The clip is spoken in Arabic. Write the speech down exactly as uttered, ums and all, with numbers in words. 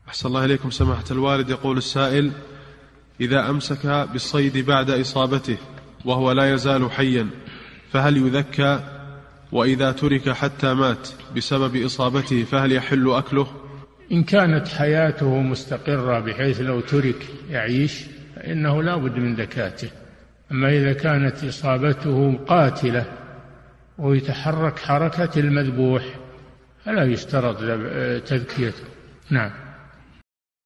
أحسن الله إليكم سماحة الوالد. يقول السائل: إذا أمسك بالصيد بعد إصابته وهو لا يزال حيا فهل يذكى؟ وإذا ترك حتى مات بسبب إصابته فهل يحل أكله؟ إن كانت حياته مستقرة بحيث لو ترك يعيش فإنه لا بد من ذكاته. أما إذا كانت إصابته قاتلة ويتحرك حركة المذبوح فلا يشترط تذكيته. نعم.